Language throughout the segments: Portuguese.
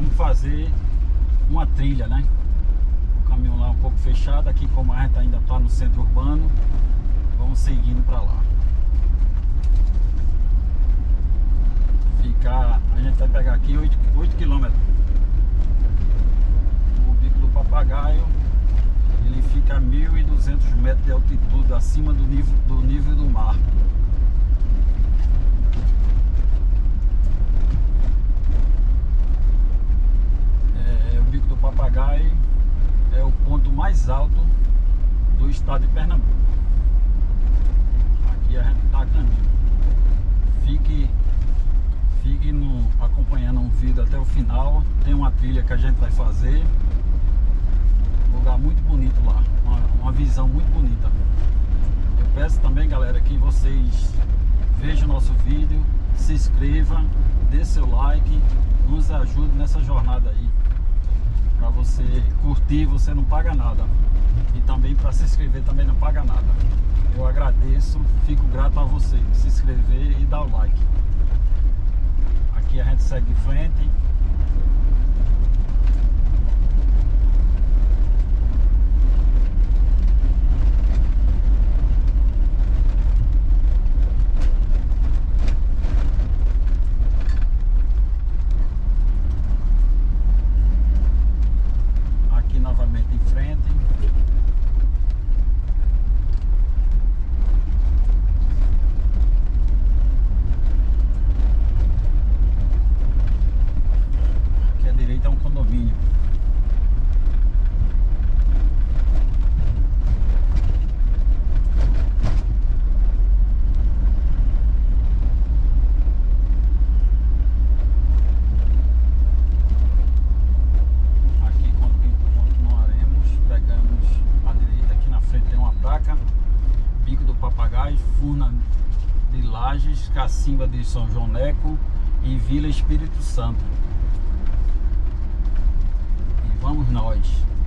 vamos fazer uma trilha, né? O caminhão lá é um pouco fechado, aqui como a gente ainda está no centro urbano, vamos seguindo para lá. A gente vai pegar aqui 8 km. O Bico do Papagaio, ele fica a 1.200 metros de altitude acima do nível do mar. O Bico do Papagaio é o ponto mais alto do estado de Pernambuco. Aqui a gente está a caminho. Fique acompanhando um vídeo até o final. Tem uma trilha que a gente vai fazer. Um lugar muito bonito lá, uma visão muito bonita. Eu peço também, galera, que vocês vejam o nosso vídeo, se inscreva, dê seu like, nos ajude nessa jornada aí. Para você curtir, você não paga nada. E também para se inscrever também não paga nada. Eu agradeço, fico grato a você se inscrever e dar o like. Aqui a gente segue em frente. Aqui novamente em frente. É um condomínio. Aqui continuaremos, pegamos a direita, aqui na frente tem uma placa, Bico do Papagaio, Furnas de Lages, Cacimba de São João Neco e Vila Espírito Santo. Vamos nós.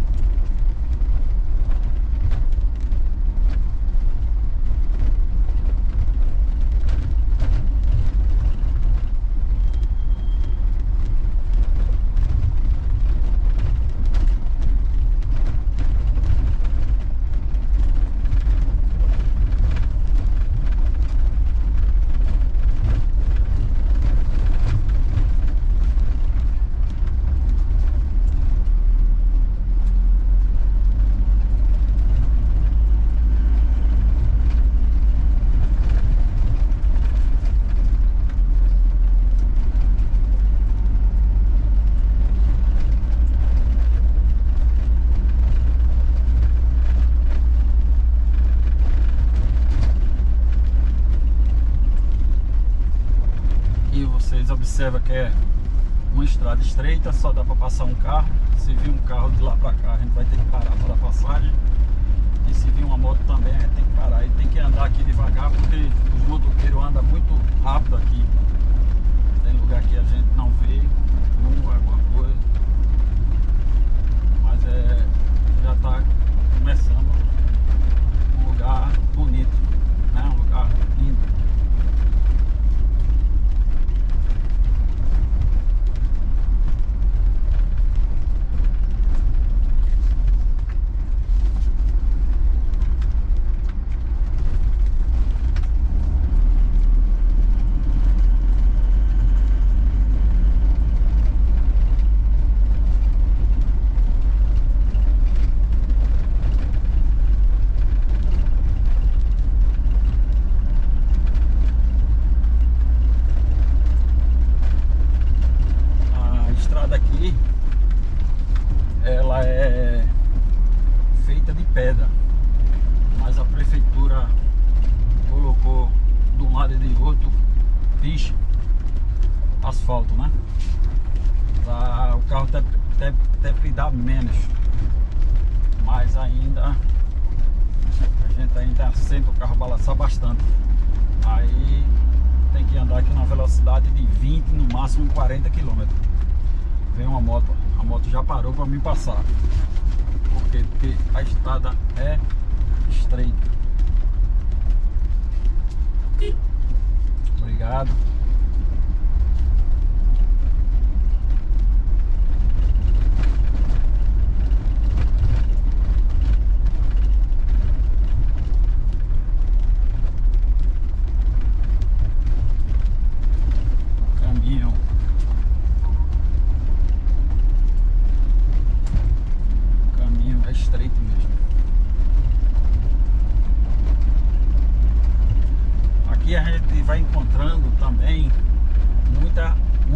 Vocês observam que é uma estrada estreita, só dá para passar um carro. Se vir um carro de lá para cá, a gente vai ter que parar para dar passagem. E se vir uma moto também, a gente tem que parar. E tem que andar aqui devagar, porque os motoqueiros andam muito rápido aqui. Tem lugar que a gente não vê, alguma coisa. Mas já está começando um lugar bonito, né? Um lugar lindo. Ela é feita de pedra, mas a prefeitura colocou de um lado e de outro piche, asfalto, né? Para o carro até dar menos, mas ainda a gente ainda sente o carro balançar bastante. Aí tem que andar aqui na velocidade de 20, no máximo 40 km. Vem uma moto, a moto já parou para me passar. Por quê? Porque a estrada é estreita. Obrigado.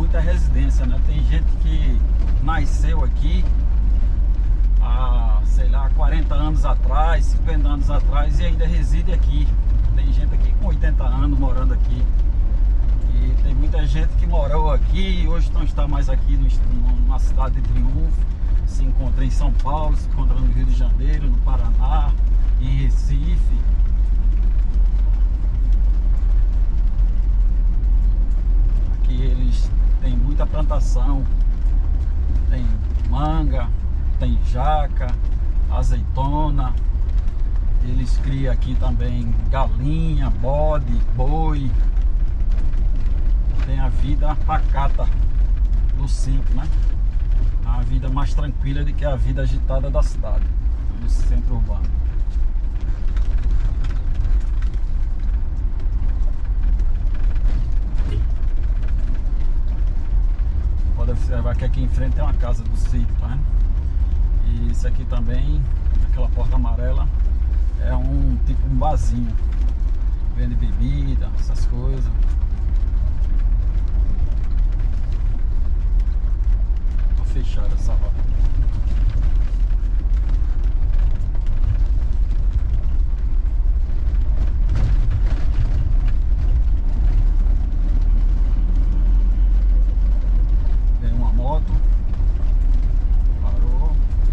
muita residência, né? Tem gente que nasceu aqui há, sei lá, 40 anos atrás, 50 anos atrás e ainda reside aqui. Tem gente aqui com 80 anos morando aqui. E tem muita gente que morou aqui e hoje não está mais aqui na cidade de Triunfo. Se encontra em São Paulo, se encontra no Rio de Janeiro, no Paraná, em Recife. Aqui eles têm muita plantação, tem manga, tem jaca, azeitona. Eles criam aqui também galinha, bode, boi. Tem a vida pacata do sítio, né? A vida mais tranquila do que a vida agitada da cidade, do centro urbano. Pode observar que aqui em frente tem uma casa do sítio, tá vendo? E isso aqui também, aquela porta amarela, é um tipo um barzinho. Vende bebida, essas coisas. Tá fechada essa rota. Vem uma moto. Parou.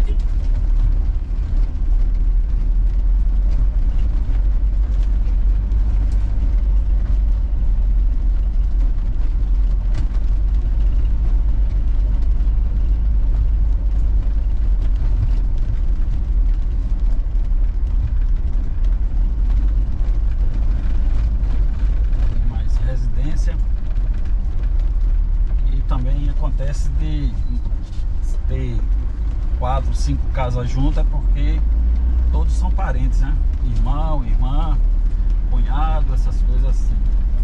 E também acontece de ter 4, 5 casas juntas porque todos são parentes, né? Irmão, irmã, cunhado, essas coisas assim.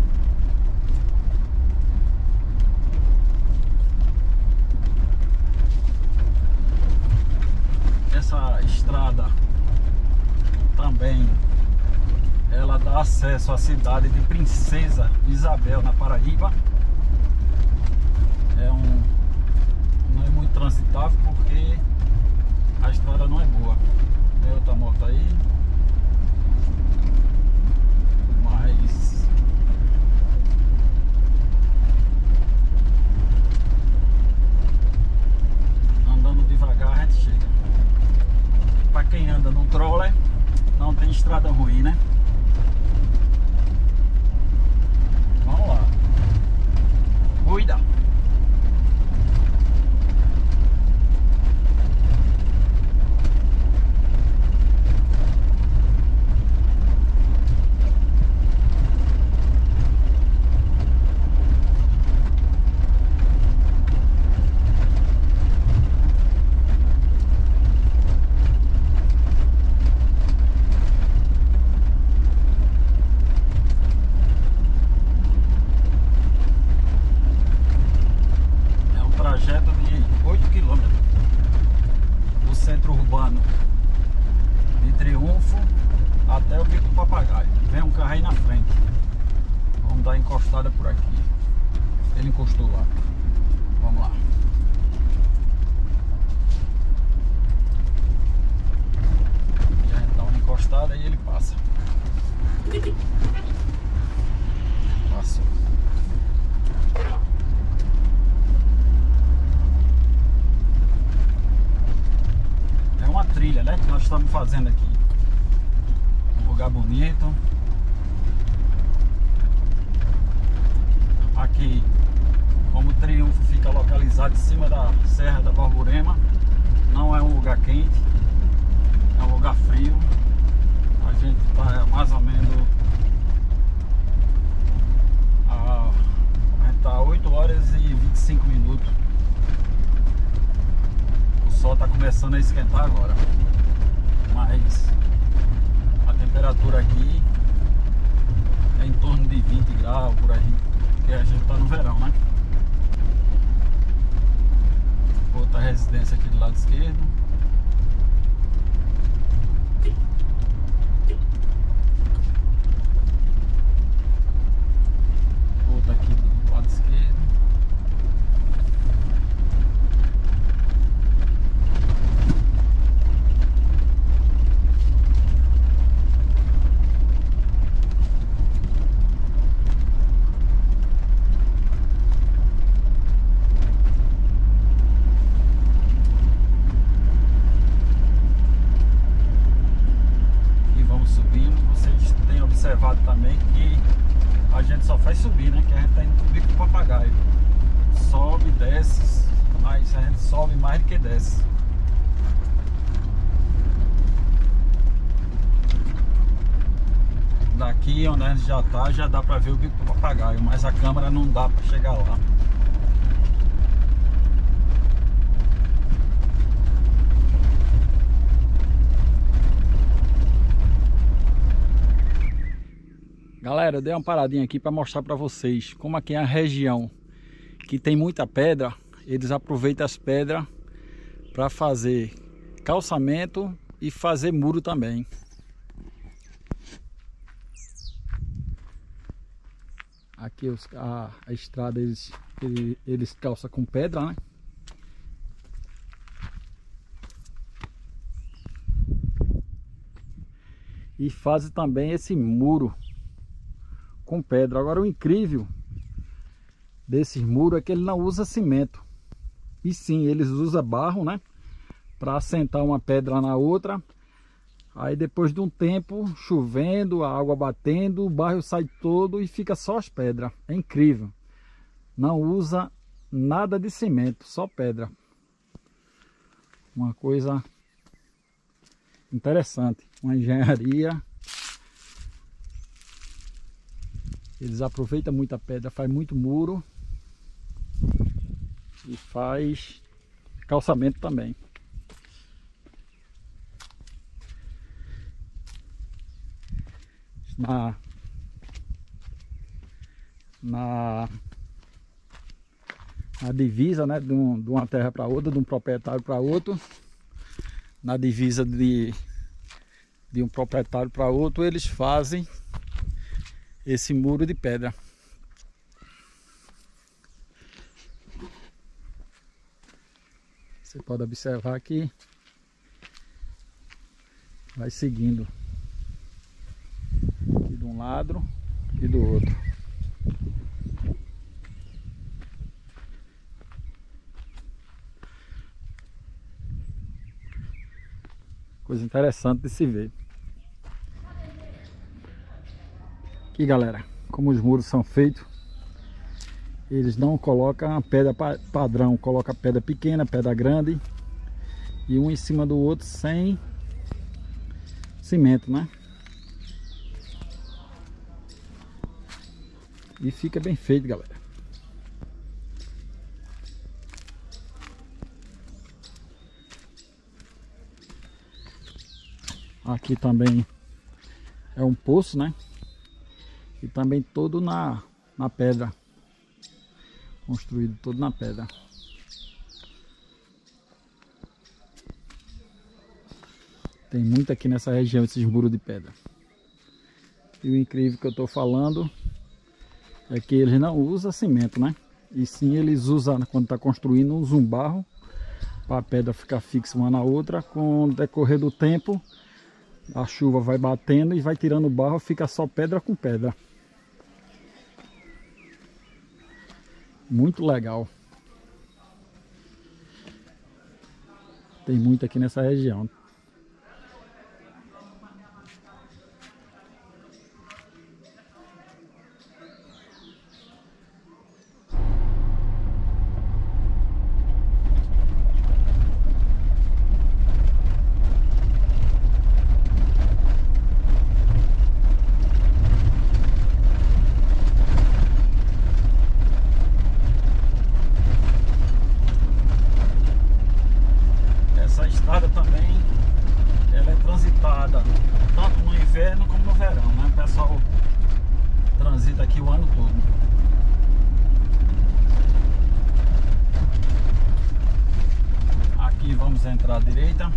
Essa estrada também ela dá acesso à cidade de Princesa Isabel, na Paraíba. Não é muito transitável porque a estrada não é boa. Tem outra moto aí, mas andando devagar a gente chega. Para quem anda no troller, não tem estrada ruim, né? Vamos lá. Cuida. Trajeto de 8 km do centro urbano de Triunfo até o Bico do Papagaio. Vem um carro aí na frente. Vamos dar encostada por aqui. Ele encostou lá. Vamos lá. E a gente dá uma encostada e ele passa. Passou. Uma trilha, né, que nós estamos fazendo aqui. Um lugar bonito. Aqui, como o Triunfo fica localizado em cima da Serra da Borborema, não é um lugar quente, é um lugar frio. A gente está mais ou menos a gente está 8 horas e 25 minutos. O sol está começando a esquentar agora, mas a temperatura aqui é em torno de 20 graus por aí, porque a gente está no verão, né? Outra residência aqui do lado esquerdo. Outra aqui do lado esquerdo. papagaio. Sobe, desce, mas a gente sobe mais do que desce. Daqui onde a gente já tá, já dá pra ver o bico do papagaio, mas a câmera não dá pra chegar lá. Galera, eu dei uma paradinha aqui para mostrar para vocês como aqui é a região que tem muita pedra. Eles aproveitam as pedras para fazer calçamento e fazer muro também. Aqui a estrada eles calçam com pedra, né? E fazem também esse muro com pedra. Agora o incrível desses muros é que ele não usa cimento, e sim eles usam barro, né, para assentar uma pedra na outra. Aí depois de um tempo chovendo, a água batendo, o barro sai todo e fica só as pedras. É incrível, não usa nada de cimento, só pedra. Uma coisa interessante, uma engenharia. Eles aproveitam muita pedra, faz muito muro e faz calçamento também. Na divisa, né, de uma terra para outra, de um proprietário para outro, na divisa de um proprietário para outro, eles fazem esse muro de pedra. Você pode observar que vai seguindo aqui de um lado e do outro. Coisa interessante de se ver. Aqui, galera, como os muros são feitos, eles não colocam a pedra padrão, coloca pedra pequena, pedra grande, e um em cima do outro sem cimento, né? E fica bem feito, galera. Aqui também é um poço, né? E também todo na pedra. Construído todo na pedra. Tem muito aqui nessa região, esses muros de pedra. E o incrível que eu estou falando é que eles não usam cimento, né? E sim eles usam, quando está construindo, usam um barro para a pedra ficar fixa uma na outra. Com o decorrer do tempo, a chuva vai batendo e vai tirando o barro, fica só pedra com pedra. Muito legal. Tem muito aqui nessa região. Essa estrada também, ela é transitada tanto no inverno como no verão, né? O pessoal transita aqui o ano todo. Aqui vamos entrar à direita.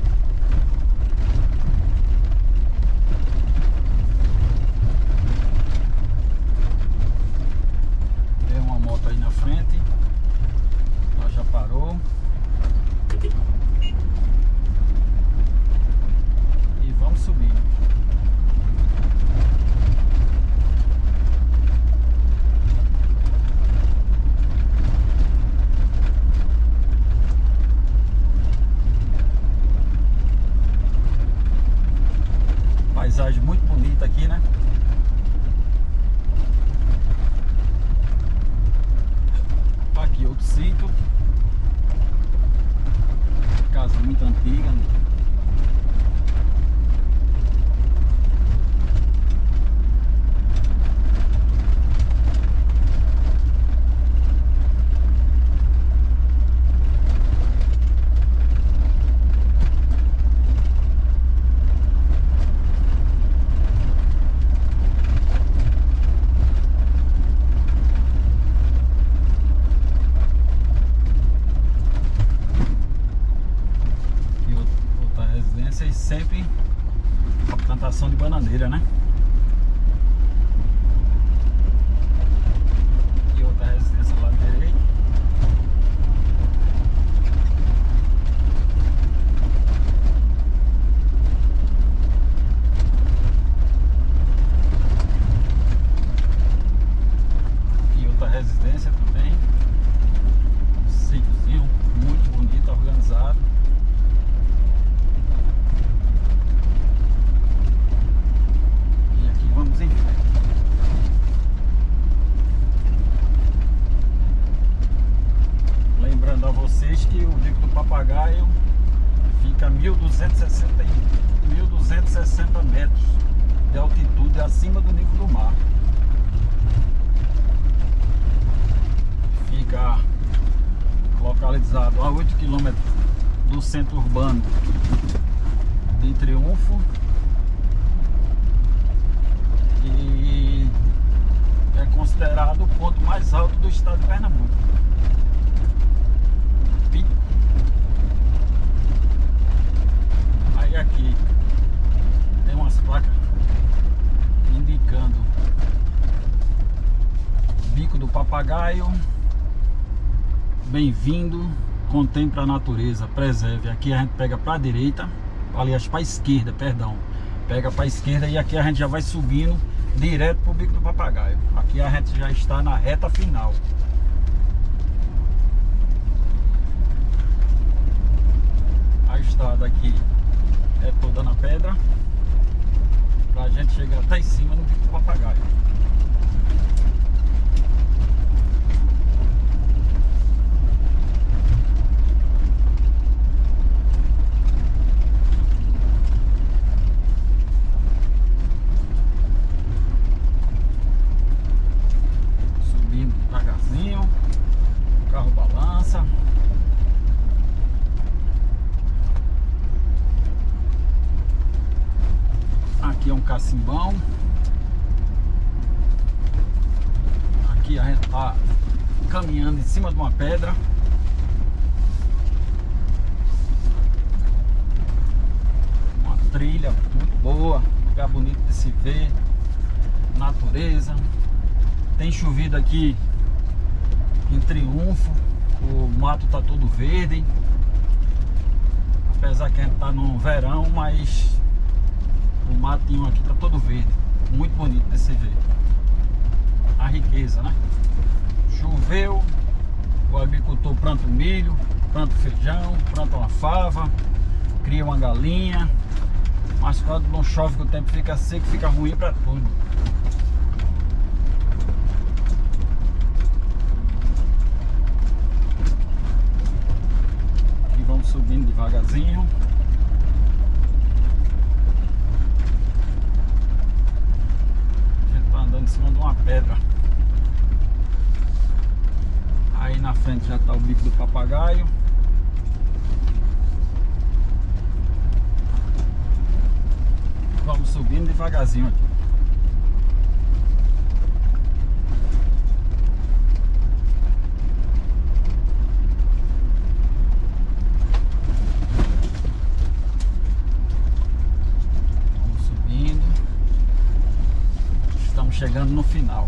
Tem uma moto aí na frente, ela já parou. E vamos subir. antiga, né? E sempre a plantação de bananeira, né? E outra residência lá direito. E outra residência também. Um sítiozinho muito bonito, organizado. Vamos em frente. Lembrando a vocês que o Bico do Papagaio fica a 1.260 metros de altitude acima do nível do mar. Fica localizado a 8 km do centro urbano de Triunfo. E é considerado o ponto mais alto do estado de Pernambuco. Aí aqui tem umas placas indicando Bico do Papagaio, bem-vindo, contemple a natureza, preserve. Aqui a gente pega para a direita, aliás para a esquerda, perdão, pega para a esquerda e aqui a gente já vai subindo direto pro Bico do Papagaio. Aqui a gente já está na reta final. A estrada aqui é toda na pedra pra gente chegar até em cima no Bico do Papagaio. O carro balança. Aqui é um cacimbão. Aqui a gente está caminhando em cima de uma pedra. Uma trilha muito boa, lugar bonito de se ver, natureza. Tem chovido aqui em Triunfo, o mato tá todo verde, apesar que a gente tá no verão, mas o matinho aqui tá todo verde, muito bonito de se ver. A riqueza, né? Choveu, o agricultor planta o milho, planta o feijão, planta uma fava, cria uma galinha, mas quando não chove, que o tempo fica seco, fica ruim para tudo. Vamos subindo devagarzinho. A gente tá andando em cima de uma pedra. Aí na frente já tá o Bico do Papagaio. Vamos subindo devagarzinho aqui. Chegando no final.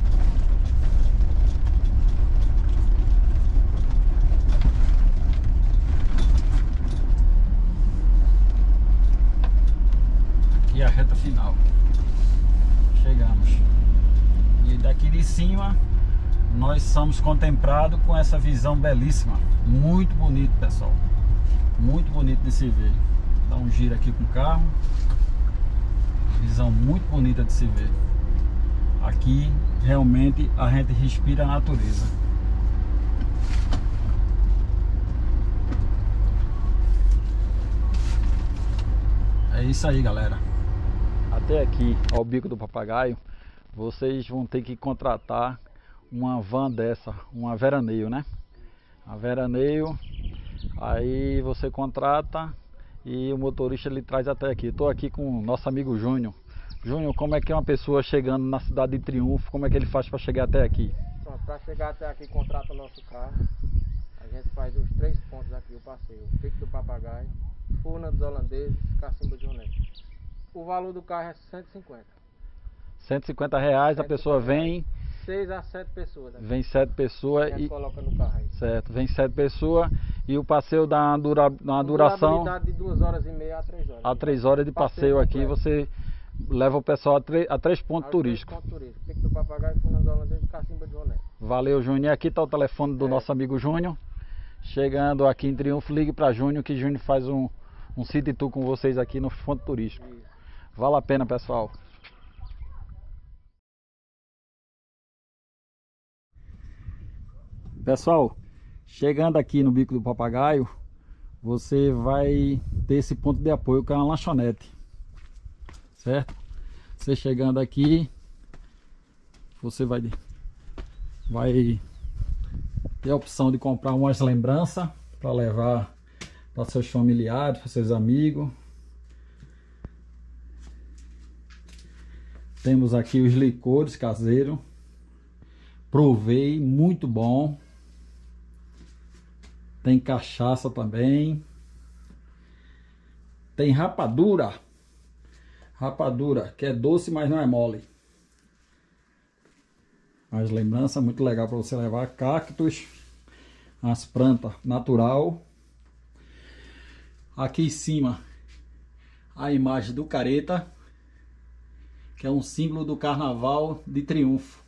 Aqui é a reta final. Chegamos. E daqui de cima nós somos contemplados com essa visão belíssima. Muito bonito, pessoal. Muito bonito de se ver. Dá um giro aqui com o carro. Visão muito bonita de se ver. Aqui realmente a gente respira a natureza. É isso aí, galera. Até aqui ao Bico do Papagaio, vocês vão ter que contratar uma van dessa, uma veraneio, né? A veraneio, aí você contrata e o motorista ele traz até aqui. Estou aqui com o nosso amigo Júnior. Júnior, como é que é uma pessoa chegando na cidade de Triunfo, como é que ele faz para chegar até aqui? Para chegar até aqui, contrata o nosso carro. A gente faz os 3 pontos aqui, o passeio: Pico do Papagaio, Furnas dos Holandeses, Cacimba de Joné. O valor do carro é 150. R$150, a pessoa vem... 6 a 7 pessoas. Aqui. Vem 7 pessoas e coloca no carro aí. Certo, vem 7 pessoas e o passeio dá uma duração de 2 horas e meia a 3 horas. A 3 horas de passeio aqui, você leva o pessoal a 3 pontos turísticos. Pico do Papagaio, Furnas dos Holandeses, Cacimba de Joné. Valeu, Júnior. Aqui está o telefone do nosso amigo Júnior. Chegando aqui em Triunfo, ligue para Júnior, que Júnior faz um city tour com vocês aqui no ponto turístico. Isso. Vale a pena, pessoal. Pessoal, chegando aqui no Bico do Papagaio, você vai ter esse ponto de apoio que é uma lanchonete, certo? Você chegando aqui, você vai ter a opção de comprar umas lembranças para levar para seus familiares, para seus amigos. Temos aqui os licores caseiros. Provei, muito bom. Tem cachaça também. Tem rapadura. Rapadura, que é doce, mas não é mole. As lembranças, muito legal para você levar. Cactos. As plantas natural. Aqui em cima, a imagem do careta, que é um símbolo do carnaval de Triunfo.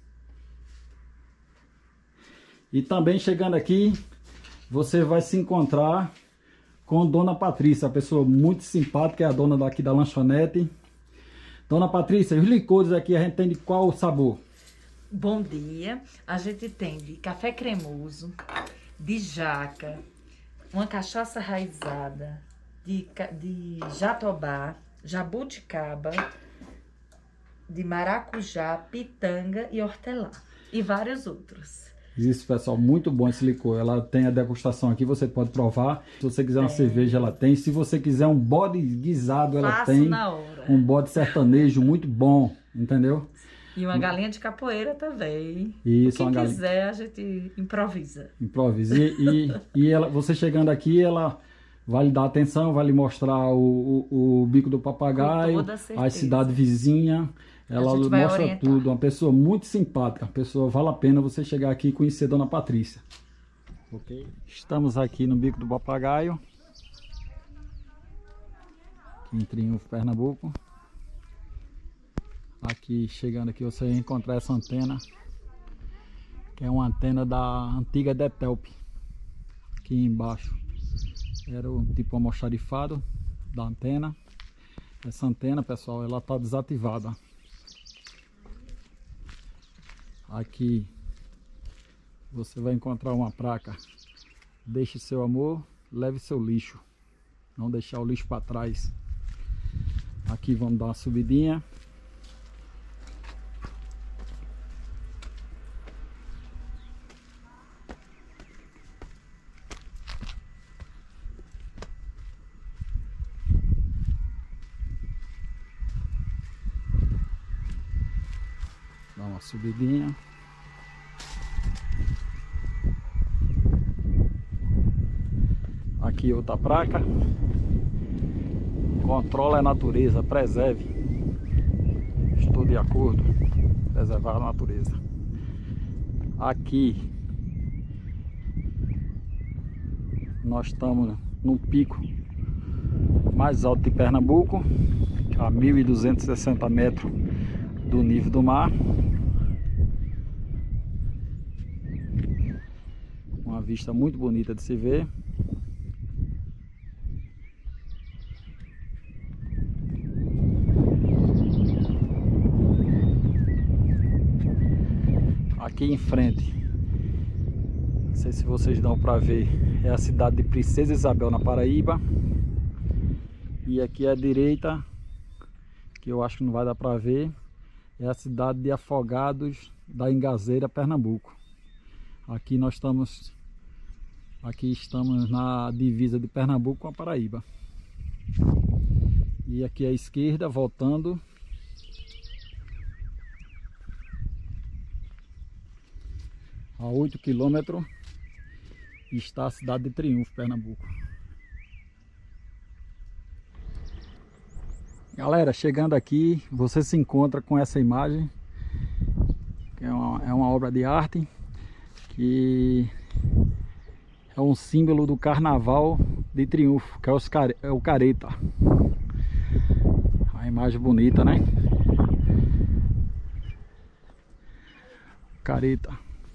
E também chegando aqui, você vai se encontrar com Dona Patrícia, a pessoa muito simpática, é a dona daqui da lanchonete. Dona Patrícia, os licores aqui a gente tem de qual sabor? Bom dia, a gente tem de café cremoso, de jaca, uma cachaça raizada, de jatobá, jabuticaba, de maracujá, pitanga e hortelã, e vários outros. Isso, pessoal, muito bom esse licor. Ela tem a degustação aqui, você pode provar. Se você quiser uma cerveja, ela tem. Se você quiser um bode guisado, ela tem. Na hora. Um bode sertanejo muito bom, entendeu? E uma galinha de capoeira também. Isso, o que quiser, a gente improvisa. Improvisa. E ela, você chegando aqui, ela vai lhe dar atenção, vai lhe mostrar o Bico do Papagaio, a cidade vizinha. Ela mostra tudo, uma pessoa muito simpática, uma pessoa, vale a pena você chegar aqui e conhecer Dona Patrícia. Ok? Estamos aqui no Bico do Papagaio, aqui em Triunfo, Pernambuco. Aqui, chegando aqui, você vai encontrar essa antena, que é uma antena da antiga Detelp. Aqui embaixo era o tipo almoxarifado da antena. Essa antena, pessoal, ela está desativada. Aqui você vai encontrar uma placa: deixe seu amor, leve seu lixo, não deixar o lixo para trás. Aqui vamos dar uma subidinha. Dá uma subidinha. Aqui outra placa: controle a natureza, preserve. Estou de acordo, preservar a natureza. Aqui nós estamos no pico mais alto de Pernambuco, a 1.260 metros do nível do mar. Uma vista muito bonita de se ver. Aqui em frente, não sei se vocês dão para ver, é a cidade de Princesa Isabel, na Paraíba. E aqui à direita, que eu acho que não vai dar para ver, é a cidade de Afogados da Ingazeira, Pernambuco. Aqui estamos na divisa de Pernambuco com a Paraíba. E aqui à esquerda, voltando, a 8 km, está a cidade de Triunfo, Pernambuco. Galera, chegando aqui, você se encontra com essa imagem, que é uma obra de arte, que é um símbolo do carnaval de Triunfo, que é o careta. A imagem bonita, né? Careta.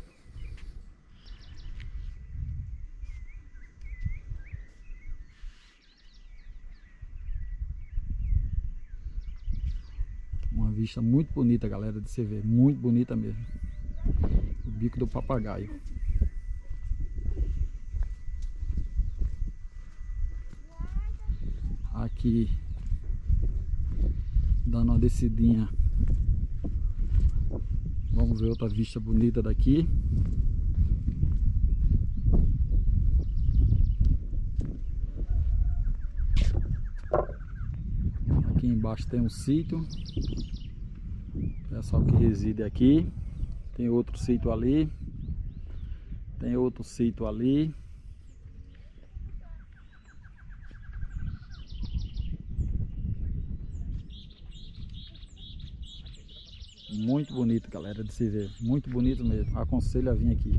Uma vista muito bonita, galera, de se ver, muito bonita mesmo. O Bico do Papagaio. Aqui, dando uma descidinha, vamos ver outra vista bonita daqui. Aqui embaixo tem um sítio, pessoal que reside aqui. Tem outro sítio ali, tem outro sítio ali. Muito bonito, galera, de se ver, muito bonito mesmo. Aconselho a vir aqui.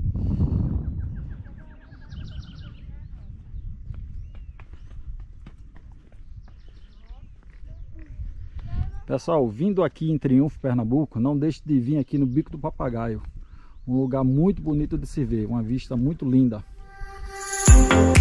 Pessoal, vindo aqui em Triunfo, Pernambuco, não deixe de vir aqui no Bico do Papagaio. Um lugar muito bonito de se ver, uma vista muito linda.